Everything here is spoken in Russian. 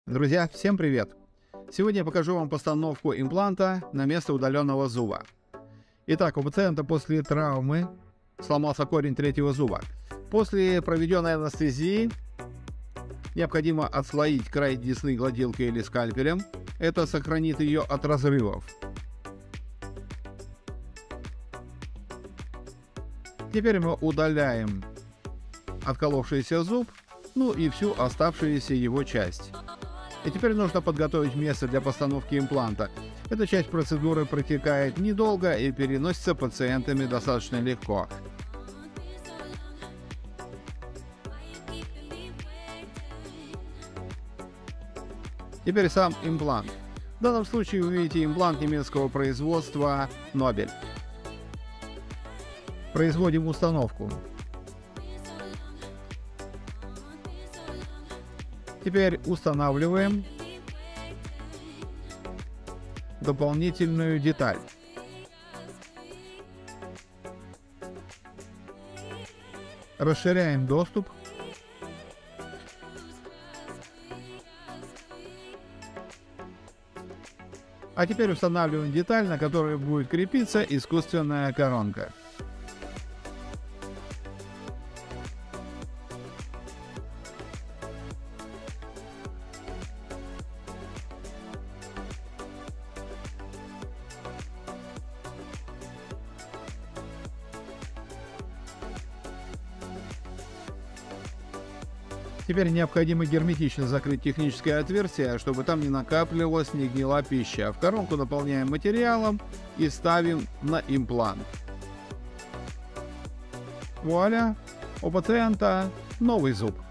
Друзья, всем привет! Сегодня я покажу вам постановку импланта на место удаленного зуба. Итак, у пациента после травмы сломался корень третьего зуба. После проведенной анестезии необходимо отслоить край десны гладилкой или скальпелем. Это сохранит ее от разрывов. Теперь мы удаляем отколовшийся зуб, ну и всю оставшуюся его часть. И теперь нужно подготовить место для постановки импланта. Эта часть процедуры протекает недолго и переносится пациентами достаточно легко. Теперь сам имплант. В данном случае вы видите имплант немецкого производства Nobel. Производим установку. Теперь устанавливаем дополнительную деталь. Расширяем доступ. А теперь устанавливаем деталь, на которой будет крепиться искусственная коронка. Теперь необходимо герметично закрыть техническое отверстие, чтобы там не накапливалась, не гнила пища. В коронку наполняем материалом и ставим на имплант. Вуаля! У пациента новый зуб.